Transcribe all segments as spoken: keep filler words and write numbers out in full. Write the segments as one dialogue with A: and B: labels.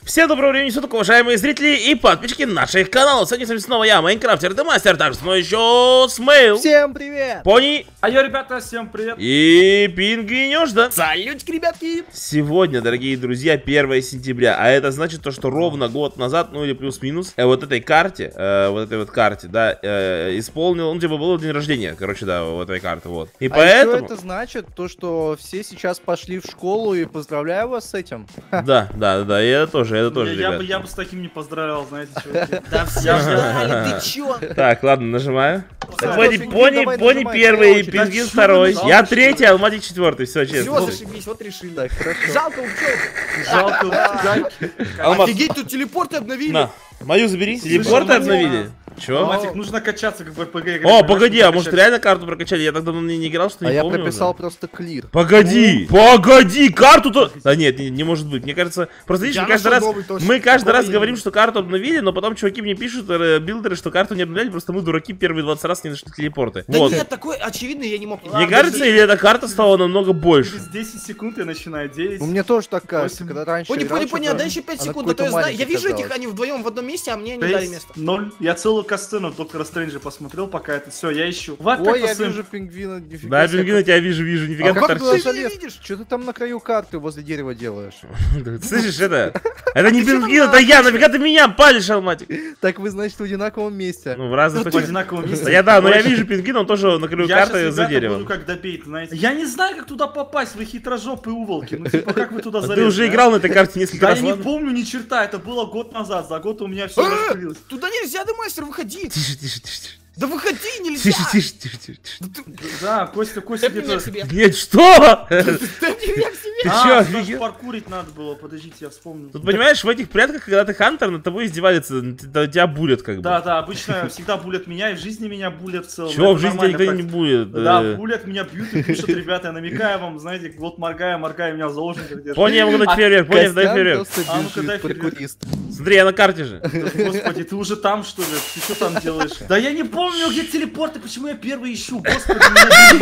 A: Всем доброго времени суток, уважаемые зрители и подписчики наших каналов. Сегодня с вами снова я, Майнкрафтер и Мастер, также со мной еще Смейл.
B: Всем привет!
A: Пони.
C: А я, ребята, всем привет.
A: И Пингвинёжда.
B: Салютики, ребятки!
A: Сегодня, дорогие друзья, первое сентября. А это значит то, что ровно год назад, ну или плюс-минус, э, вот этой карте, э, вот этой вот карте, да, э, исполнил, ну типа был день рождения, короче, да, вот этой карты, вот. И
B: а
A: поэтому...
B: еще это значит то, что все сейчас пошли в школу, и поздравляю вас с этим.
A: Да, да, да, и это тоже, это тоже,
C: я, я, бы,
A: ребят.
C: я бы с таким не поздравлял, знаете, чуваки.
B: Да все ждали, ты чё?
A: Так, ладно, нажимаю.
B: Так,
A: Пони,
B: пингвин,
A: пони,
B: давай
A: пони
B: нажимай,
A: первый,
B: короче,
A: пингвин
C: так
A: второй.
C: чё,
A: Я
C: жалко,
A: третий, а Алматик четвертый. Все, честно.
D: Все, зашибись, вот решили.
B: Так, хорошо.
D: Жалко учебу.
C: Жалко.
A: Алмат,
D: Офигеть, тут телепорты обновили.
A: на, мою забери.
C: Слушай,
A: Телепорты
C: ну,
A: обновили. Чё?
C: Матик, нужно качаться, как в эр пэ гэ.
A: О, погоди, а может реально карту прокачали? Я так давно не, не играл, что
B: А
A: не
B: я
A: помню
B: прописал
A: уже.
B: просто клир.
A: Погоди, погоди, карту-то... Да нет, не, не может быть. Мне кажется, просто видишь,
D: Я
A: мы каждый
D: нашел
A: раз,
D: новый тоже.
A: мы каждый раз
D: Новый.
A: говорим, что карту обновили, но потом чуваки мне пишут, э, билдеры, что карту не обновляли, просто мы, дураки, первые двадцать раз не нашли телепорты.
D: Да
A: Вот.
D: нет, такой очевидный я не мог.
A: Мне
C: Ладно,
A: кажется,
C: подожди.
A: или эта карта стала намного больше?
C: Через десять секунд я начинаю, девять.
B: Ну мне тоже так кажется,
C: восемь.
B: когда раньше
D: Пони,
B: играл,
D: пони, пони,
B: что-то
D: отдай еще пять
B: она
D: секунд, а то
B: какой-то
D: я знаю. Я
B: маленький
D: вижу этих,
B: казалась.
D: они вдвоем в одном месте, а мне не дали место.
C: ноль. Я целую касцену Доктора Стрэнджа посмотрел, пока это все, я ищу. Вот
B: Ой,
C: как
B: я
C: посмотрим.
B: вижу пингвина, нифига
A: Да,
B: себе.
A: пингвина тебя вижу, вижу, нифига
B: А
A: ты
B: как ты
A: торчишь.
B: туда
D: Ты не
B: залез?
D: видишь?
B: Что ты там на краю карты возле дерева делаешь?
A: Слышишь, это? Это не
D: ты чё там
A: пингвин, это я, нафига ты меня палишь, Алматик?
B: Так вы, значит, в одинаковом месте.
A: Ну, в разных
C: В
A: точках.
C: одинаковом месте.
A: Да я да, но я
C: Очень.
A: вижу пингвина, он тоже на краю
C: Я
A: карты
C: сейчас,
A: за
C: ребята,
A: деревом.
C: буду как добейт, знаете. Я не знаю, как туда попасть, вы хитрожопые уволки. Ну, типа, как вы туда
A: А
C: залезли?
A: ты уже
C: а?
A: играл на этой карте несколько
C: Да
A: раз,
C: я не
A: ладно?
C: помню ни черта, это было год назад. За год у меня все раскрылось.
D: Туда нельзя, да, мастер, выходи.
A: Тише, тише, тише, тише.
D: Да выходи, нельзя.
A: Тише, тише, тише, тише, тише.
C: Да, Костя, Костя
D: Дай мне
C: где-то...
D: к себе.
A: Нет, что?
D: Дай мне к себе.
A: Ты
C: А,
A: чё,
C: сюда ж
A: офигел?
C: паркурить надо было, подождите, я вспомнил.
A: Тут, понимаешь, в этих прятках, когда ты хантер, над тобой издеваются, т- тебя булят как бы.
C: Да, да, обычно всегда булят меня, и в жизни меня булят в целом.
A: Чего,
C: Это
A: в жизни тебя
C: нормальная
A: никто не булит?
C: практика. Да,
A: э.
C: булят меня, бьют и пишут, ребята, я намекаю вам, знаете, вот моргаю, моргаю, меня в заложниках держат.
A: Пони, я могу дать
C: А,
A: фейерверк, пони, дай
B: Костян
A: фейерверк.
B: просто
C: А ну-ка, дай
B: бежит,
C: фейерверк.
B: паркурист.
A: Смотри, я на карте же.
C: Господи, ты уже там, что ли? Ты что там делаешь? Да я не помню, где телепорты, почему я первый ищу, господи, меня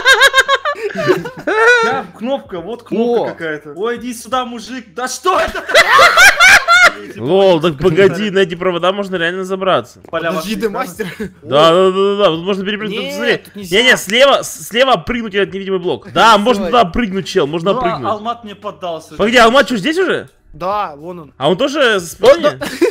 C: бесит. Я, кнопка, вот
B: О.
C: кнопка какая-то. Ой, иди сюда, мужик, да что это?
A: Лол, так погоди, на эти провода можно реально забраться.
C: Поля
D: Подожди,
C: ваших
D: да,
C: экранов.
D: мастер.
A: Да, да, да, да, тут можно перепрыгнуть.
D: Нет,
A: Тут, смотри.
D: тут нельзя.
A: Не-не, слева, с- слева прыгнуть этот невидимый блок. Да, можно туда прыгнуть, чел, можно
C: Ну, а
A: прыгнуть.
C: Алмат мне поддался.
A: Погоди, Алмат что, здесь уже?
D: Да, вон он.
A: А он тоже с пони?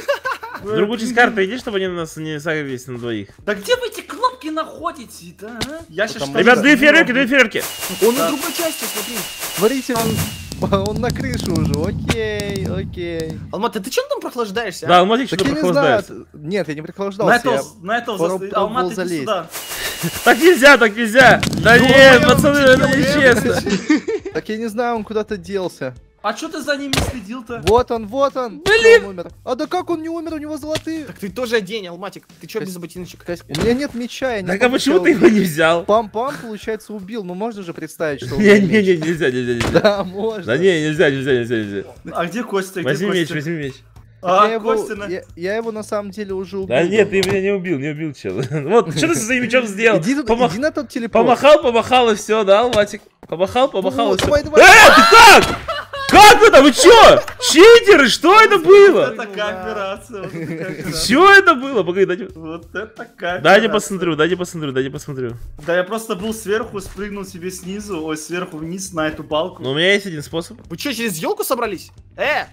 A: В
C: Э,
A: другую часть карты иди, чтобы они нас не сагрились на двоих.
C: Да где вы эти кнопки находите, да? а? Я сейчас
B: Потому-
A: Ребят, две фейерверки, две фейерверки.
D: Он
C: Да.
D: на другой части, смотри.
B: Смотрите, он, он на крыше уже, окей, окей.
D: Алмат, а ты чем там прохлаждаешься?
A: Да,
D: а?
A: Алматик
B: Так
A: что-то
B: я не знаю,
A: прохлаждается.
B: нет, я не
C: На
B: прохлаждался,
C: этого,
B: я...
C: на этого
B: пробовал
C: застоит. Алмат, иди
B: залезть.
C: сюда.
A: Так нельзя, так нельзя. Да
D: Ну,
A: нет,
D: я
A: пацаны,
D: чуть
A: это
D: не
A: нечестно.
B: Так я не знаю, он куда-то делся.
C: А что ты за ним не следил-то?
B: Вот он, вот он. Блин! Он умер. А да как он не умер, у него золотые.
D: Так ты тоже одень, Алматик. Ты чё без ботиночек?
B: Кась- У меня нет меча, я не
A: Так а
B: помню,
A: почему
B: что
A: ты
B: он-
A: его не взял?
B: Пам-пам, получается, убил. Ну можно же представить, что у меня
A: Не-не-не,
B: меч.
A: нельзя, нельзя, нельзя.
B: Да, можно.
A: Да не, нельзя, нельзя, нельзя, нельзя.
C: А где Костя? Где
A: Возьми меч,
C: Костя?
A: возьми меч.
C: А,
B: я, его,
C: Костя на...
B: я, я его на самом деле уже убил.
A: Да нет, ты
B: давно.
A: меня не убил, не убил, чел. Вот, что ты со своим мечом сделал?
B: Иди, тут-
A: Помах-
B: иди на тот телепорт.
A: Помахал, помахал и все, да, Алматик? Помахал, помахал и
B: Вот,
A: все.
B: давай, давай.
A: Э, ты как? Как это? Вы чё? Читеры, что это
C: Вот
A: было?
C: это кооперация, вот это кооперация.
A: Чё это было? Погоди, дайте...
C: Вот это кооперация.
A: Дайте посмотрю, дайте посмотрю, дайте посмотрю.
C: Да я просто был сверху, спрыгнул себе снизу, ой, сверху вниз на эту балку.
A: Но у меня есть один способ.
D: Вы что, через елку собрались? Э!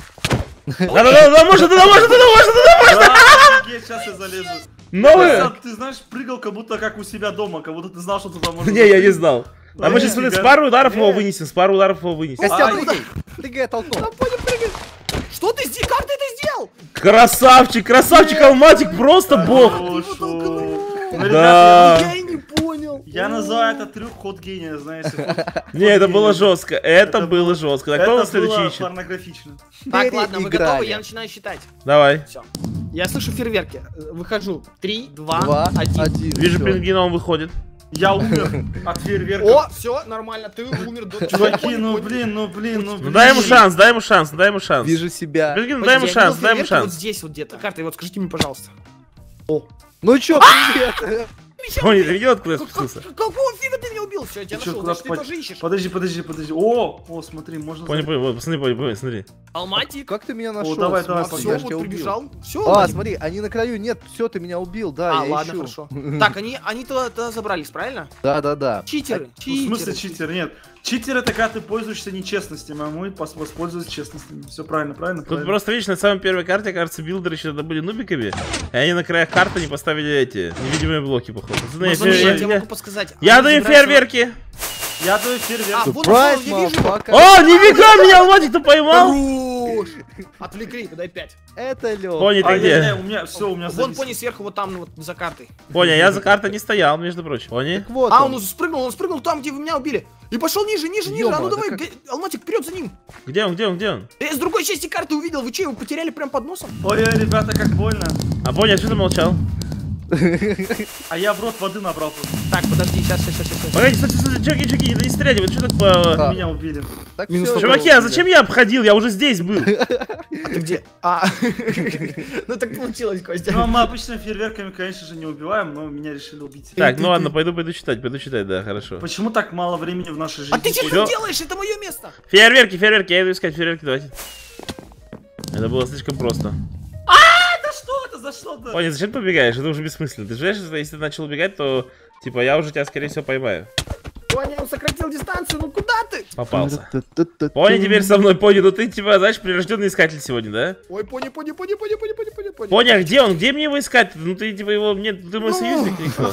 A: Да-да-да, можно, туда можно, туда можно, туда можно!
C: Да, офигеть, сейчас я залезу.
A: Новые?
C: Костя, ты знаешь, прыгал как будто как у себя дома, как будто ты знал, что туда можно.
A: Не, я не знал. А мы
C: Ой,
A: сейчас смотри, с
C: нифига.
A: пару ударов его
C: Э.
A: вынесем, с пару ударов его вынесем.
B: Костя,
C: Ай.
B: прыгай. Прыгай, я толкнул.
D: Понял, прыгай. Что ты сделал? Как ты это сделал?
A: Красавчик, красавчик, Алматик, просто бог.
C: Хорошо. Ну,
A: Да.
C: ребята,
D: Я и не понял.
C: Я называю это трюк ход гения, знаете. ход-
A: Не, это
C: ход
A: было
C: гения.
A: жестко, это
C: Это
A: было
C: было-
A: жестко. Так, кто у
C: Это
A: нас следующий
C: было
A: ищет?
C: порнографично.
D: Так, ладно, вы
B: Переиграли.
D: готовы? Я начинаю считать.
A: Давай.
D: Все. Я слышу фейерверки. Э, Выхожу. Три, два,
B: Два,
D: один.
B: один.
A: Вижу
B: всё.
A: пингвина, он выходит.
C: Я умер от фейерверка.
D: О, все, нормально, ты умер до
C: Чуваки, ну блин, ну блин, ну
A: Ну
C: блин.
A: дай ему шанс, дай ему шанс, дай ему шанс.
B: Вижу себя.
A: Пингвин, дай ему шанс, дай ему шанс.
D: Вот здесь вот где-то. Карта, вот скажите мне, пожалуйста. О.
B: Ну чё, привет.
D: меня
A: Пони,
D: убил?
A: ты видел, откуда я
D: Как-
A: спустился?
D: как- Какого фига ты меня убил? Все, я тебя
C: Ты чё,
D: нашел,
C: куда
D: значит, ты
C: под-
D: тоже ищешь.
C: Подожди, подожди, подожди. О, о, смотри, можно...
A: Пони,
C: за-
A: пони, вот, посмотри, пони, пони, смотри.
D: Алматик.
B: Как ты меня нашел?
C: давай, давай,
B: В смысле?
D: Все,
B: Я ж
D: вот
B: тебя убил.
D: прибежал. Все,
B: А, смотри, они на краю. Нет, все, ты меня убил, да,
D: А,
B: я
D: ладно,
B: ищу.
D: хорошо. Так, они, они туда, туда забрались, правильно?
B: Да, да, да.
D: Читеры,
C: Ну, в
D: читеры.
C: смысле читер? Нет. Читер это когда ты пользуешься нечестностью, а мы пос- воспользуемся честностью. Все правильно, правильно?
A: Тут
C: правильно.
A: просто, видишь, на самой первой карте, кажется, билдеры еще тогда были нубиками, и они на краях карты не поставили эти невидимые блоки, походу.
D: Ну,
A: Я-
D: смотри, я
A: я-
D: тебе
A: я-
D: могу подсказать.
A: Я
D: Они
A: даю
D: забираются-
A: фейерверки!
C: Я даю фейерверк.
D: А, вон, вон,
B: Прайс,
D: я вижу его.
B: мафака.
A: О, нифига, меня Алматик-то поймал!
D: Хорош! Отвлеки, дай пять.
B: Это Лёх.
A: Пони,
C: А,
A: ты
C: я-
A: где?
C: я- у меня все, у меня
D: Вон
C: завис.
D: пони сверху, вот там, вот за картой.
A: Поня, я за картой не стоял, между прочим. Пони?
B: Так вот
D: А,
B: он.
D: он спрыгнул, он спрыгнул там, где вы меня убили. И пошел ниже, ниже, ниже. А ну
B: Ё-моё,
D: давай,
B: да как-
D: г- Алматик, вперед за ним.
A: Где он, где он, где он?
D: Я с другой части карты увидел, вы че, его потеряли прям под носом?
C: Ой, ой, ребята, как больно.
A: А Поня, а что ты молчал?
C: А я в рот воды набрал тут.
D: Так, подожди, сейчас, сейчас, сейчас, сейчас.
A: Погоди, кстати, кстати, чуваки, чуваки, да не стреляйте, вот что так по...
B: А.
C: Меня убили.
B: Так
D: Минус
B: всё,
A: Чуваки,
B: было.
A: а зачем я обходил? Я уже здесь был.
D: А ты где? А, ну так получилось,
C: Ну,
D: Костя.
C: а мы обычно фейерверками, конечно же, не убиваем, но меня решили убить.
A: Так, ну ладно, пойду, пойду читать, пойду читать, да, хорошо.
C: Почему так мало времени в нашей жизни?
D: А ты что
A: Всё.
D: тут делаешь? Это мое место.
A: Фейерверки, фейерверки, я иду искать фейерверки, давайте. Это было слишком просто.
C: Да что это за что-то?
A: Поня, зачем ты убегаешь? Это уже бессмысленно. Ты же знаешь, что если ты начал убегать, то, типа, я уже тебя, скорее всего, поймаю.
D: Понял, он сократил дистанцию, ну куда ты?
A: Попался. Пони теперь со мной, Пони, ну ты, типа, знаешь, прирожденный искатель сегодня, да?
D: Ой, пони, пони, пони, пони, пони, пони, пони, пони.
A: Пони, а где он? Где мне его искать? Ну ты, типа, его, мне, ты мой союзник никто.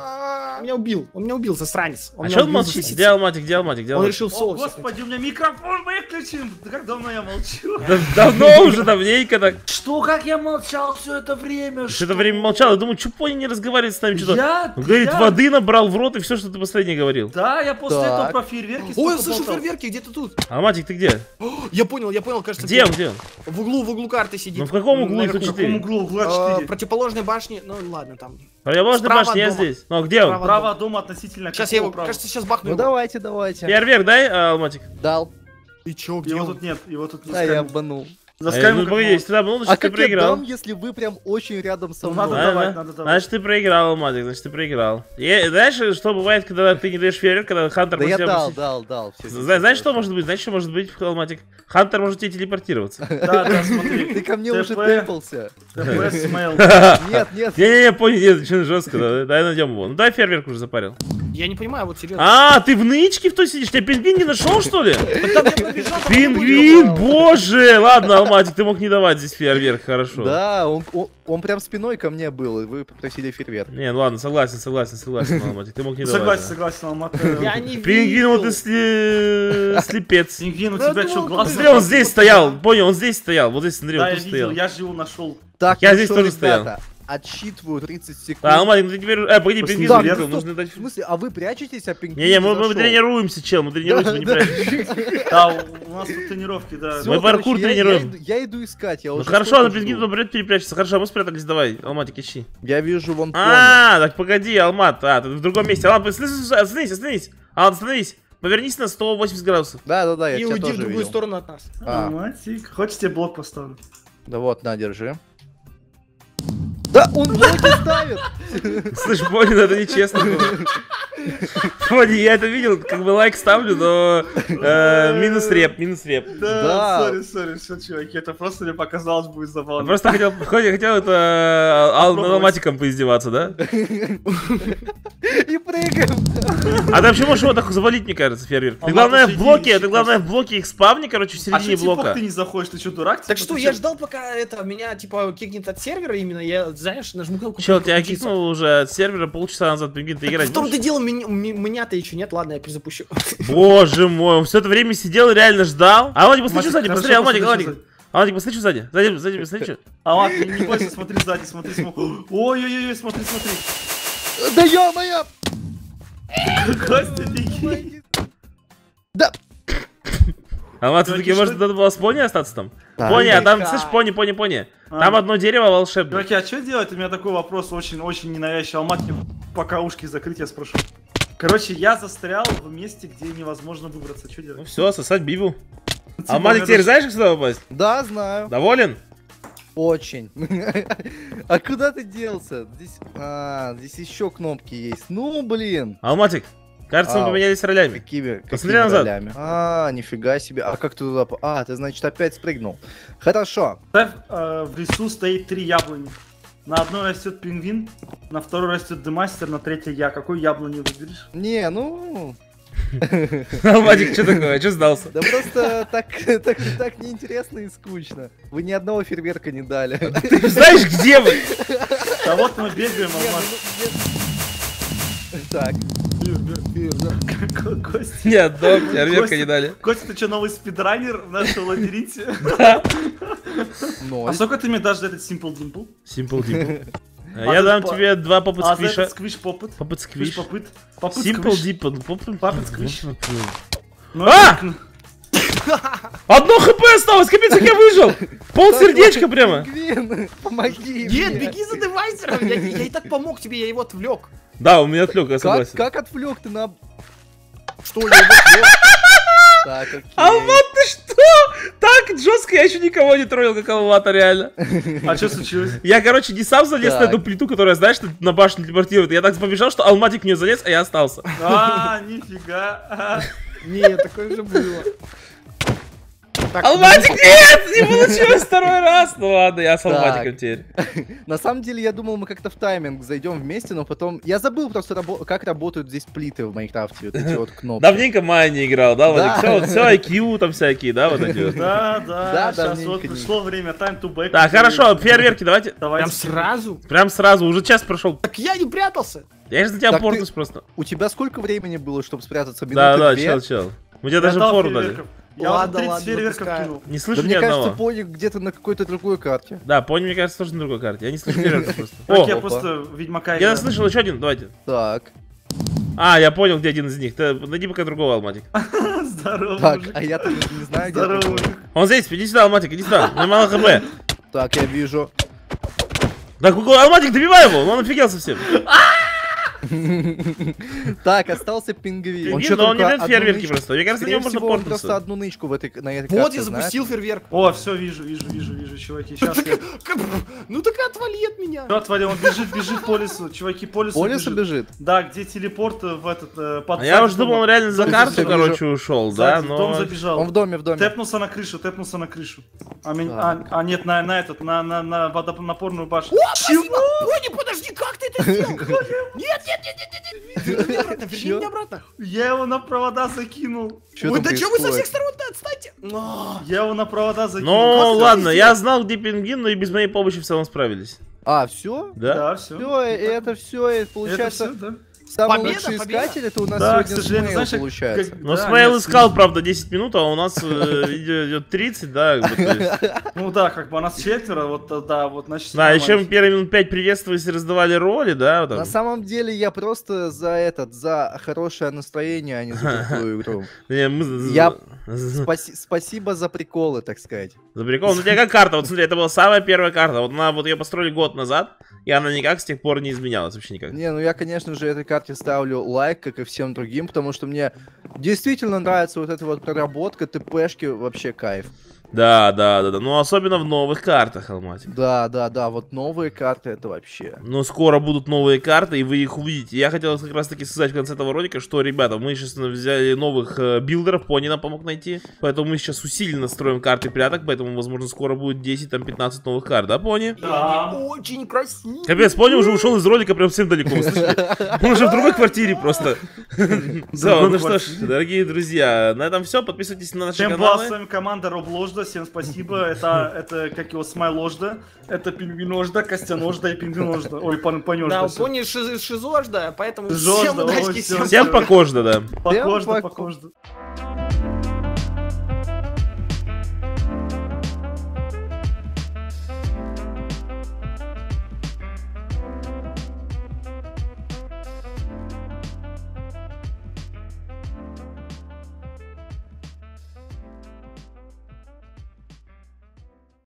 D: Он меня убил, он меня убил, засранец.
A: А
D: меня
A: что он
D: убил,
A: молчит?
D: засранец.
A: Где Алматик, где Алматик, где
D: Он
A: Алматик?
D: решил
C: О,
D: соус.
C: господи, у меня микрофон выключен. Да как давно я молчу?
A: Да- давно уже, давненько так.
C: Что, как я молчал все это время?
A: Все это время молчал, я думаю, что Пони не разговаривает с нами, что-то.
C: Я?
A: Он говорит,
C: я-
A: воды набрал в рот и все, что ты последнее говорил.
C: Да, я после
B: Так.
C: этого про фейерверки
D: Ой,
C: столько
D: я слышу
C: болтал.
D: фейерверки, где-то тут.
A: Алматик, ты где?
D: О, Я понял, я понял, кажется,
A: Где он, где он?
D: В углу, в углу карты сидит.
A: Ну в каком углу
D: Наверху.
A: тут
C: В
A: четыре?
C: каком углу? Угла
D: Э,
C: четыре.
D: Противоположной башни, ну ладно, там.
A: Противоположная
D: Справа
A: башня, я
D: дома.
A: здесь. Ну, где он?
D: Справа.
C: Право дома относительно
D: Сейчас я его,
C: какого права?
D: кажется, сейчас бахну
B: Ну
D: его.
B: давайте, давайте.
A: Фейерверк дай, а, Алматик?
B: Дал.
D: И чё, где
C: Его
D: он?
C: тут нет, его тут не
B: Да, я
C: скажем.
B: обманул.
C: За
A: А,
C: скаймом
A: ну
C: как
A: погоди,
C: мало.
A: если ты обманул,
B: А
A: значит ты
B: как я
A: проиграл.
B: дам, если вы прям очень рядом со
C: Ну,
B: мной?
C: надо
A: Да,
C: давать,
A: да.
C: надо давать.
A: Значит, ты проиграл, Алматик, значит, ты проиграл. И, знаешь, что бывает, когда ты не даешь фейерверк, когда Хантер
B: Да я
A: тебя
B: дал,
A: просто-
B: дал, дал. всё, всё,
A: Зна-
B: всё,
A: Знаешь, что
B: хорошо.
A: может быть? Знаешь, что может быть, Алматик? Хантер может тебе телепортироваться.
C: Да, да, смотри.
B: Ты ко мне уже
C: ТП.
B: тэпался.
C: ТП, смейл.
B: Нет, нет.
A: Не-не-не, понял, нет, что жестко, да, дай найдем его. Ну дай фейерверк уже запарил.
D: Я не понимаю, вот серьезно.
A: А, ты в нычке в той сидишь? Тебя пингвин не нашел, что ли?
D: Там я пробежал, там
A: Пингвин, боже! Ладно, Алматик, ты мог не давать здесь фейерверк, хорошо.
B: Да, он, он, он прям спиной ко мне был, и вы попросили фейерверк.
A: Не, ну ладно, согласен, согласен, согласен, Алматик, ты мог не давать.
C: Согласен,
A: да.
C: согласен, Алмат.
D: Я не
A: Пингвин, вот ты
D: видел.
A: сли... слепец.
C: Пингвин, у
D: Ну, я
C: тебя
D: думал,
C: что, глаз?
A: Смотри, он здесь стоял, понял, он здесь стоял, вот здесь, смотри,
C: Да,
A: он
C: я
A: тут
C: видел,
A: стоял.
C: я же его нашел.
B: Так,
A: Я
B: ну
A: здесь
B: что,
A: тоже
B: ребята, отсчитываю тридцать секунд.
A: А, Алматик, ну ты теперь... Э, погоди,
C: После
A: пингвин
C: Да,
A: заметил,
C: стоп,
A: нужно дать...
B: В смысле, а вы прячетесь, а пингвин
A: Не-не, мы, мы
B: зашел?
A: тренируемся, чел, мы тренируемся, мы не
B: Да, да.
A: прячемся.
C: Да, у у нас тут тренировки, да.
B: Всё,
A: Мы паркур
B: короче, я-
A: тренируем.
B: Я, иду- я иду искать, я
A: Ну
B: уже
A: хорошо,
B: сколько
A: на
B: жду.
A: пингвин наоборот перепрячется. Хорошо, мы спрятались, давай, Алматик, ищи.
B: Я вижу вон пони.
A: А, так погоди, Алмат, а, ты в другом месте. Ладно, остановись, остановись, остановись. Алмат, остановись. Повернись на сто восемьдесят градусов.
B: Да-да-да, я
D: И
B: тебя
D: уйди в
B: тоже
D: другую
B: видел.
D: сторону от нас.
B: А.
C: Алматик, хочешь тебе блок поставлю?
B: Да вот, на, держи. Да, он блоки ставит!
A: Слышь, Пони, ну это нечестно было. Пони, я это видел, как бы лайк ставлю, но э, минус реп, минус реп.
B: Да.
C: Да, сори, сори, все, чуваки, это просто мне показалось будет
A: Я
C: забавно.
A: просто хотел, хотел, хотел это э, ал- над
C: Попробовать.
A: Алматиком поиздеваться, да?
B: И прыгаем!
A: А ты вообще можешь его так завалить, мне кажется, фейерверк. Ты
C: Алмат,
A: главное в
C: иди,
A: блоке,
C: ищи
A: ты главное в блоке их спавни, короче, в
C: А
A: середине
C: что, типа,
A: блока.
C: ты не заходишь, ты что, дурак?
D: Так
C: Типа,
D: что,
C: ты
D: я
C: чё?
D: ждал, пока это меня, типа, кикнет от сервера именно, я, знаешь, нажму кнопку.
A: Чел, тебя
D: переключиться.
A: кикнул уже от сервера полчаса назад, пингвин, ты играть
D: В том-то
A: будешь?
D: дело, меня- м- меня-то еще нет, ладно, я перезапущу.
A: Боже мой, он все это время сидел и реально ждал. А Алматик, посмотри,
C: Алматик,
A: сзади,
C: хорошо,
A: посмотри, Алматик,
C: посмотри,
A: Алматик. Алматик, посмотри, сзади. Сзади, сзади, посмотри, что.
C: Алмат, не, не бойся, смотри сзади, смотри, смотри. Ой-ой-ой, смотри, смотри.
B: Да ё-моё!
C: Костя, беги.
B: Да!
A: Алмат,
C: Чуваки,
A: все-таки, может,
C: что-
A: надо было с пони остаться там?
B: Да.
A: Пони, а там,
D: Кай.
A: слышь, пони, пони, пони.
C: А.
A: Там одно дерево волшебное.
C: Чуваки, а что делать? У меня такой вопрос очень-очень ненавязчивый. Алмат, мне пока ушки закрыть, я спрошу. Короче, я застрял в месте, где невозможно выбраться. Что
A: Ну
C: делать?
A: все, сосать бибу.
C: Типа,
A: Алматик,
C: мне
A: теперь
C: даже-
A: знаешь, как сюда попасть?
B: Да, знаю.
A: Доволен?
B: Очень. А куда ты делся? Здесь, а, здесь еще кнопки есть. Ну, блин.
A: Алматик, кажется, мы
B: Ау.
A: поменялись ролями.
B: Какими,
A: Посмотри
B: какими
A: назад.
B: ролями? А, нифига себе. А как ты туда... по- А, ты, значит, опять спрыгнул. Хорошо.
C: Ставь, э, в лесу стоит три яблони. На одной растет пингвин, на второй растет демастер, на третьей я. Какой яблоню выберешь?
B: Не, ну...
A: Алматик, что такое? Че сдался?
B: Да просто так, так, так неинтересно и скучно. Вы ни одного фейерверка не дали.
A: Ты знаешь, где вы?
C: Да вот мы бегаем,
B: Не,
C: Алмаз.
B: ну, нет. Так.
C: Ко- Костя,
A: Нет, да, фейерверка
C: Костя.
A: не дали.
C: Костя, ты что, новый спидранер в нашем лабиринте? А
B: Ноль.
C: сколько ты мне дашь за этот Simple Dimple?
A: Simple Dimple.
C: А
A: Я
C: за
A: дам
C: по-
A: тебе два попыт
C: А за
A: сквиша.
C: этот сквиш попыт?
A: Попыт
C: Сквиш
A: сквиш.
C: попыт? Попыт
A: Simple
C: сквиш.
A: Dimple.
C: Попыт сквиш. Ну,
A: А!
C: это-
A: Одно хп осталось, капец, как я выжил! Пол сердечка прямо.
B: Пингвин, помоги
D: Нет,
B: мне.
D: беги за девайсером. Я, я и так помог тебе, я его отвлек.
A: Да, у меня отвлек, я
B: Как,
A: согласен.
B: как отвлек ты на... Что, я его отвлек? Так, окей.
A: Алмат, ты что? Так жестко я еще никого не троллил, как Алмата, реально.
C: А что случилось?
A: Я, короче, не сам залез на
B: Так.
A: эту плиту, которая, знаешь, на башню телепортирует. Я так побежал, что Алматик в нее залез, а я остался.
C: А, нифига.
D: Нет, такое уже было. Так,
A: Алматик, нет! Не получилось второй раз! Ну ладно, я с Алматиком теперь.
B: На самом деле, я думал, мы как-то в тайминг зайдем вместе, но потом... Я забыл просто, рабо- как работают здесь плиты в Майнкрафте, вот эти вот кнопки.
A: Давненько Майя не играл, да,
B: Да.
A: Владик? Все, все, ай кью там всякие, да, вот эти вот.
C: Да,
B: Да,
C: да, сейчас
B: давненько
C: вот
B: не-
C: пришло время, time to back.
A: Так, хорошо, фейерверки давайте.
C: Давайте.
D: Прям сразу?
A: Прям сразу, уже час прошел.
D: Так я не прятался.
A: Я же за тебя
B: Так ты-
A: портусь просто.
B: У тебя сколько времени было, чтобы спрятаться? Минуты
A: Да, да,
B: две?
A: чел, чел. Мы тебе
C: Я
A: даже
C: дал
A: фору дали.
C: фейерверков. Я
D: Ладно,
C: уже тридцать
D: ладно,
C: фейерверков
D: запускаю.
C: кинул.
A: Не
B: Да
A: слышу ни
B: мне кажется,
A: одного.
B: поник где-то на какой-то другой карте.
A: Да, пони, мне кажется, тоже на другой карте. Я не слышу фейерверков просто.
C: Так, я
A: О,
B: опа.
C: просто Ведьмака
A: я
C: играю.
A: слышал еще один, давайте.
B: Так,
A: А, я понял, где один из них. Ты найди пока другого, Алматик.
C: Здорово,
B: так,
C: мужик.
B: а я-то не не знаю, где
C: Здорово,
B: другой.
C: мужик.
A: Он здесь, иди сюда, Алматик, иди сюда. У меня мало хп.
B: Так, я вижу.
A: Так, Алматик, добивай его, он офигел совсем.
B: Так, остался пингвин.
A: Он
B: чё,
A: но он не
B: только
A: дает
B: одну
A: фейерверки
B: нычку-
A: просто. Мне кажется, на
B: Скорее
A: него можно
B: всего, он просто
A: портнуться.
B: одну нычку в этой, на этой
D: Вот
B: карте
D: я
B: знает.
D: запустил фейерверк.
C: О, все, вижу, вижу, вижу, вижу, чуваки. Сейчас я...
D: Ну так отвали от меня.
C: Всё, отвали, он бежит, бежит по лесу. Чуваки, по лесу
B: По лесу
C: бежит.
B: бежит.
C: Да, где телепорт э, в этот... э, под
A: А я
C: сзади
A: уже думал,
C: дома.
A: он реально за
C: Сзади
A: карту,
C: забежал.
A: короче, ушел, да,
C: Сзади, в дом
A: но...
C: забежал.
B: Он в доме, в доме.
C: Тэпнулся на крышу, тэпнулся на крышу. А, мен-
B: Так.
C: а, а нет, на, на этот, на, на, на водонапорную башню.
D: О, спасибо! Пони, подожди, как ты это сделал? Нет, нет, нет, нет, нет, нет. Верни меня обратно, верни
B: Чё?
D: меня обратно.
C: Я его на провода закинул.
B: Чё
D: Ой,
B: там
D: да что вы со всех
B: происходит?
D: сторон-то отстаньте? А,
C: Я его на провода закинул.
A: Ну,
C: Как ты
A: ладно,
C: это
A: я знал, где пингвин, но и без моей помощи в целом справились.
B: А, все?
A: Да?
C: Да, все.
B: Все, это все,
C: Это
B: получается,
C: все, да.
B: самый
D: Победа,
B: лучший
D: победа.
B: искатель, это у нас
C: Да, к
B: сегодня
C: сожалению,
B: Смейл
C: знаешь,
B: получается.
C: как-
A: Ну,
C: да,
A: Смейл
C: нет,
A: искал, правда, десять минут, а у нас э, видео идет тридцать, да, как бы, то есть.
C: Ну да, как бы у нас четверо, вот э, да, вот значит.
A: Да, еще мы
C: нормально.
A: первые минут пять приветствовались и раздавали роли, да, вот
B: На
A: там.
B: самом деле я просто за этот, за хорошее настроение, а не за крутую игру.
A: Не, мы за-
B: Я-
A: за-
B: Спаси- Спасибо за приколы, так сказать.
A: За прикол. Ну, у тебя как карта? Вот смотри, это была самая первая карта. Вот она, вот ее построили год назад, и она никак с тех пор не изменялась, вообще никак.
B: Не, ну я, конечно же, этой карте ставлю лайк, как и всем другим, потому что мне действительно нравится вот эта вот проработка, ТПшки, вообще кайф.
A: Да, да, да, да. Ну, особенно в новых картах, Алматик.
B: Да, да, да, вот новые карты это вообще.
A: Но скоро будут новые карты, и вы их увидите. Я хотел как раз таки сказать в конце этого ролика, что, ребята, мы сейчас взяли новых э, билдеров, Пони нам помог найти. Поэтому мы сейчас усиленно строим карты пряток, поэтому, возможно, скоро будет десять-пятнадцать новых карт, да, Пони?
C: Да.
D: Очень красиво.
A: Капец, Пони уже ушел из ролика прям всем далеко, вы слышите? Он уже в другой квартире просто. Все, ну что ж, дорогие друзья, на этом все. Подписывайтесь на наши
C: Всем была с
A: каналы.
C: вами команда Robложда, всем спасибо. Это, это как его, Смайложда, это Пингвиножда, Костяножда и Пингвиножда. Ой, пан,
D: Да,
C: Панежда.
D: у Пони шиз- шизожда, поэтому
C: Шизожда,
D: всем
C: ой,
D: удачи,
C: всё.
D: всем
A: Всем покожно, да.
C: Покожда,
B: Всем пока.
C: покожда.